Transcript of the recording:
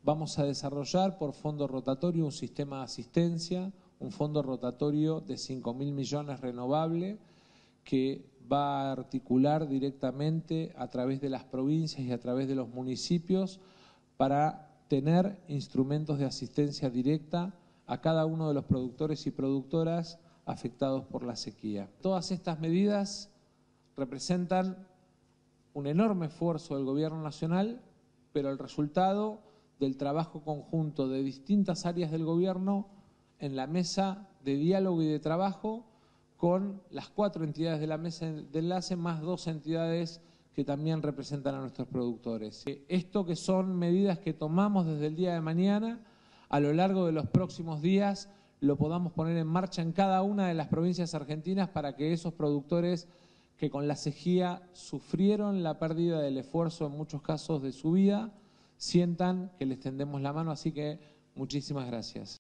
Vamos a desarrollar por fondo rotatorio un sistema de asistencia, un fondo rotatorio de 5.000 millones renovable que va a articular directamente a través de las provincias y a través de los municipios para tener instrumentos de asistencia directa a cada uno de los productores y productoras afectados por la sequía. Todas estas medidas representan un enorme esfuerzo del Gobierno Nacional, pero el resultado del trabajo conjunto de distintas áreas del Gobierno en la mesa de diálogo y de trabajo con las 4 entidades de la mesa de enlace, más 2 entidades que también representan a nuestros productores. Esto que son medidas que tomamos desde el día de mañana, a lo largo de los próximos días lo podamos poner en marcha en cada una de las provincias argentinas para que esos productores que con la sequía sufrieron la pérdida del esfuerzo en muchos casos de su vida, sientan que les tendemos la mano. Así que muchísimas gracias.